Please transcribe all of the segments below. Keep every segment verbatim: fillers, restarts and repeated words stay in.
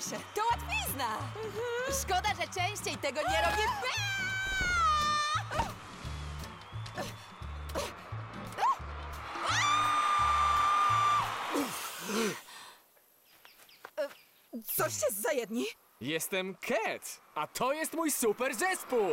się, to łatwizna! Szkoda, że częściej tego nie robię. Coście za jedni? Jestem Cat, a to jest mój super zespół!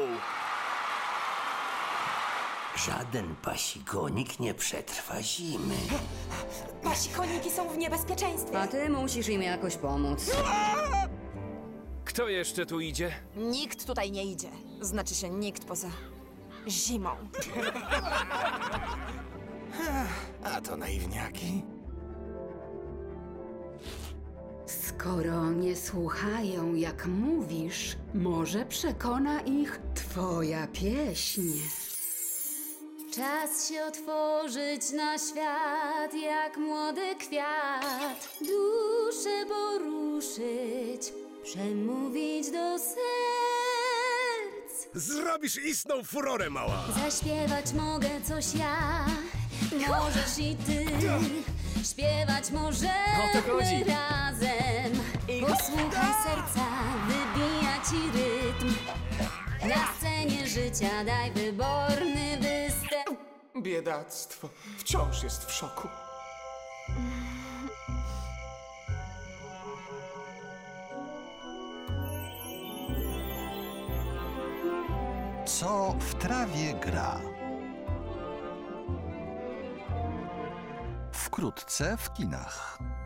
Żaden pasikonik nie przetrwa zimy. Pasikoniki są w niebezpieczeństwie. A ty musisz im jakoś pomóc. Kto jeszcze tu idzie? Nikt tutaj nie idzie. Znaczy się nikt poza zimą. A to naiwniaki. Skoro nie słuchają, jak mówisz, może przekona ich twoja pieśń. Czas się otworzyć na świat, jak młody kwiat. Duszę poruszyć, przemówić do serc. Zrobisz istną furorę, mała! Zaśpiewać mogę coś ja, możesz i ty. Śpiewać możemy chodzi. razem. Posłuchaj serca, wybija ci rytm. Na scenie życia daj wyborny występ. Biedactwo. Wciąż jest w szoku. Co w trawie gra? Wkrótce w kinach.